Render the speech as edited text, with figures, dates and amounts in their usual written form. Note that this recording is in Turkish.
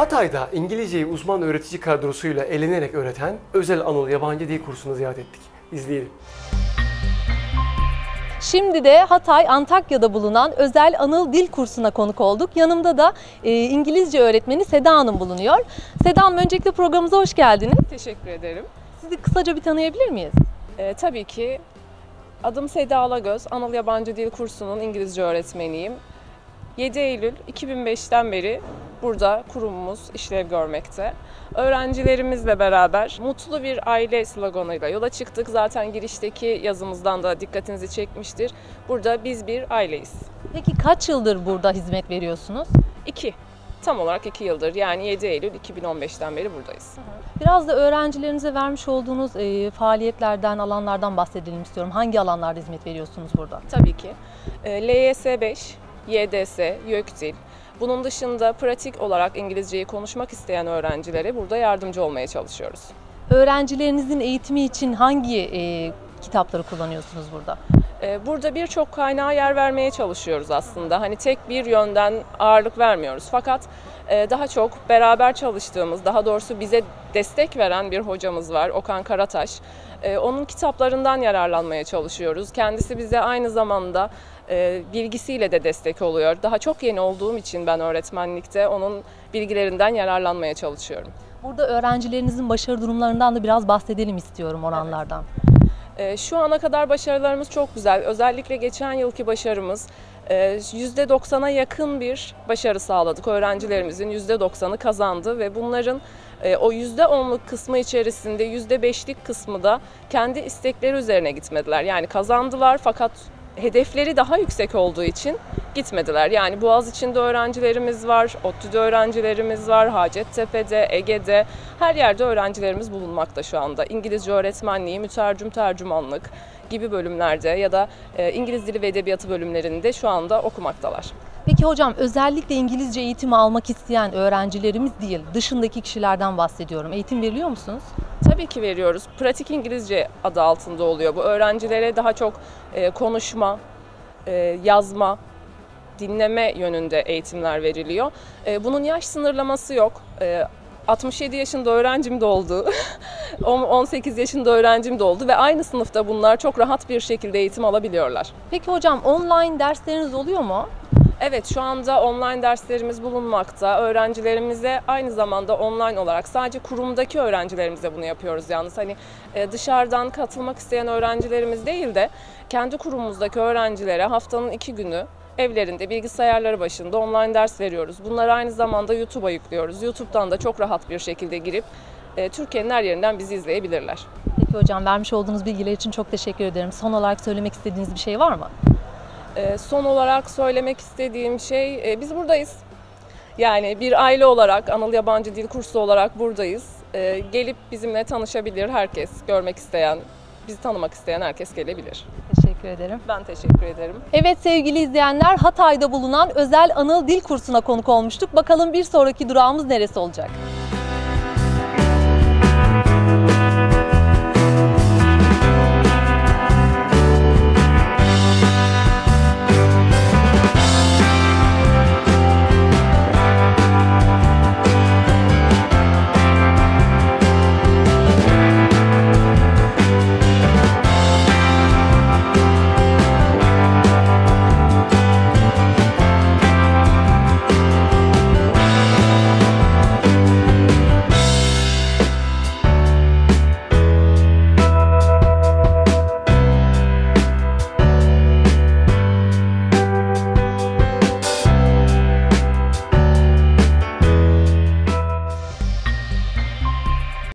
Hatay'da İngilizceyi uzman öğretici kadrosuyla eğlenerek öğreten Özel Anıl Yabancı Dil Kursu'nu ziyaret ettik. İzleyelim. Şimdi de Hatay, Antakya'da bulunan Özel Anıl Dil Kursu'na konuk olduk. Yanımda da İngilizce öğretmeni Seda Hanım bulunuyor. Seda Hanım, öncelikle programımıza hoş geldiniz. Teşekkür ederim. Sizi kısaca bir tanıyabilir miyiz? Tabii ki. Adım Seda Alagöz, Anıl Yabancı Dil Kursu'nun İngilizce öğretmeniyim. 7 Eylül 2005'ten beri burada kurumumuz işlev görmekte. Öğrencilerimizle beraber mutlu bir aile sloganıyla yola çıktık. Zaten girişteki yazımızdan da dikkatinizi çekmiştir. Burada biz bir aileyiz. Peki kaç yıldır burada hizmet veriyorsunuz? 2. Tam olarak 2 yıldır, yani 7 Eylül 2015'ten beri buradayız. Biraz da öğrencilerinize vermiş olduğunuz faaliyetlerden, alanlardan bahsedelim istiyorum. Hangi alanlarda hizmet veriyorsunuz burada? Tabii ki. LYS 5, YDS, YÖKDİL. Bunun dışında pratik olarak İngilizceyi konuşmak isteyen öğrencilere burada yardımcı olmaya çalışıyoruz. Öğrencilerinizin eğitimi için hangi kitapları kullanıyorsunuz burada? Burada birçok kaynağa yer vermeye çalışıyoruz aslında. Hani tek bir yönden ağırlık vermiyoruz. Fakat daha çok beraber çalıştığımız, daha doğrusu bize destek veren bir hocamız var, Okan Karataş. Onun kitaplarından yararlanmaya çalışıyoruz. Kendisi bize aynı zamanda bilgisiyle de destek oluyor. Daha çok yeni olduğum için ben öğretmenlikte onun bilgilerinden yararlanmaya çalışıyorum. Burada öğrencilerinizin başarı durumlarından da biraz bahsedelim istiyorum, oranlardan. Şu ana kadar başarılarımız çok güzel. Özellikle geçen yılki başarımız %90'a yakın bir başarı sağladık. Öğrencilerimizin %90'ı kazandı ve bunların o %10'luk kısmı içerisinde %5'lik kısmı da kendi istekleri üzerine gitmediler. Yani kazandılar fakat hedefleri daha yüksek olduğu için gitmediler. Yani Boğaziçi'nde öğrencilerimiz var, ODTÜ'de öğrencilerimiz var, Hacettepe'de, Ege'de, her yerde öğrencilerimiz bulunmakta şu anda. İngilizce öğretmenliği, mütercim tercümanlık gibi bölümlerde ya da İngiliz Dili ve Edebiyatı bölümlerinde şu anda okumaktalar. Peki hocam, özellikle İngilizce eğitimi almak isteyen öğrencilerimiz değil, dışındaki kişilerden bahsediyorum. Eğitim veriliyor musunuz? Tabii ki veriyoruz. Pratik İngilizce adı altında oluyor. Bu öğrencilere daha çok konuşma, yazma, dinleme yönünde eğitimler veriliyor. Bunun yaş sınırlaması yok. 67 yaşında öğrencim de oldu, 18 yaşında öğrencim de oldu ve aynı sınıfta bunlar çok rahat bir şekilde eğitim alabiliyorlar. Peki hocam, online dersleriniz oluyor mu? Evet, şu anda online derslerimiz bulunmakta. Öğrencilerimize aynı zamanda online olarak, sadece kurumdaki öğrencilerimize bunu yapıyoruz yalnız. Hani dışarıdan katılmak isteyen öğrencilerimiz değil de kendi kurumumuzdaki öğrencilere haftanın 2 günü evlerinde bilgisayarları başında online ders veriyoruz. Bunları aynı zamanda YouTube'a yüklüyoruz. YouTube'dan da çok rahat bir şekilde girip Türkiye'nin her yerinden bizi izleyebilirler. Peki hocam, vermiş olduğunuz bilgiler için çok teşekkür ederim. Son olarak söylemek istediğiniz bir şey var mı? Son olarak söylemek istediğim şey, biz buradayız. Yani bir aile olarak, Anıl Yabancı Dil Kursu olarak buradayız. Gelip bizimle tanışabilir herkes, görmek isteyen, bizi tanımak isteyen herkes gelebilir. Teşekkür ederim. Ben teşekkür ederim. Evet sevgili izleyenler, Hatay'da bulunan Özel Anıl Dil Kursu'na konuk olmuştuk. Bakalım bir sonraki durağımız neresi olacak?